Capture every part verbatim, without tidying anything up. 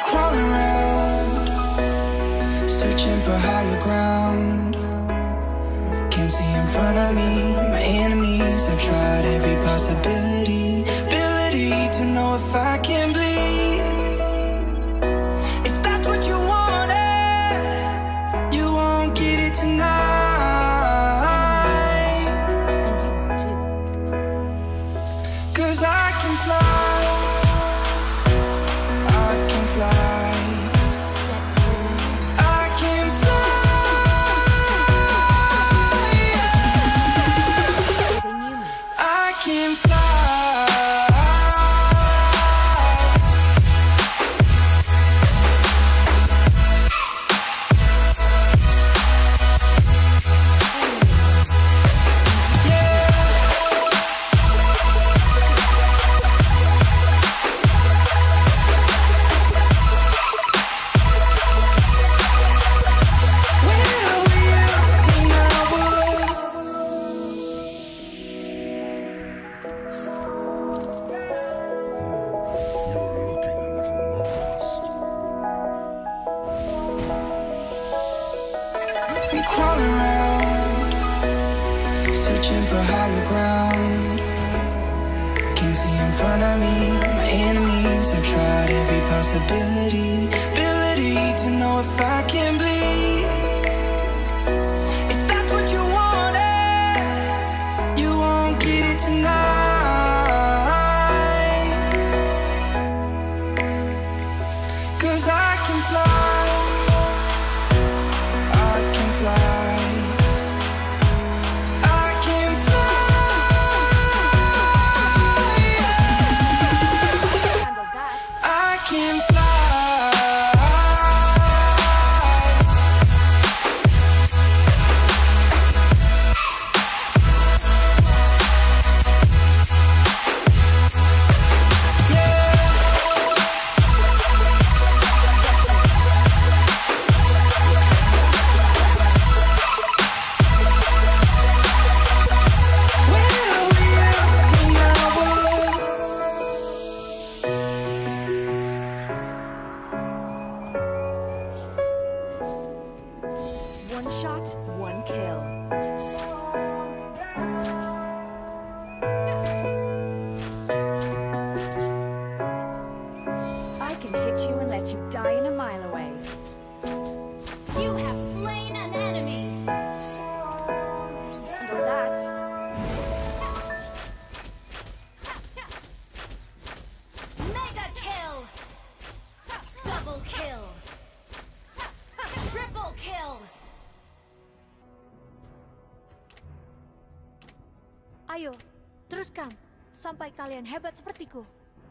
crawling around, searching for higher ground. Can't see in front of me, my enemies. I've tried every possibility, ability to know if I can bleed. If that's what you wanted, you won't get it tonight. Cause I can fly, I can fly, I can fly, I can fly. I'm crawling around, searching for higher ground. Can't see in front of me, my enemies. I've tried every possibility, ability to know if I can bleed. If that's what you wanted, you won't get it tonight. Cause I can fly, one shot, one kill. I can hit you and let you die in a mile away. You have slain an enemy. Handle that. Mega kill. Double kill. Triple kill. Ayo, teruskan sampai kalian hebat sepertiku.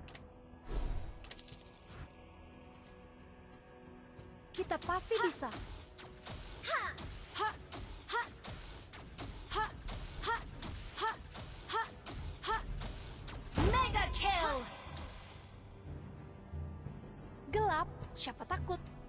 Kita pasti bisa. Ha, ha, ha, ha, ha, ha, ha. Mega kill. Gelap, siapa takut?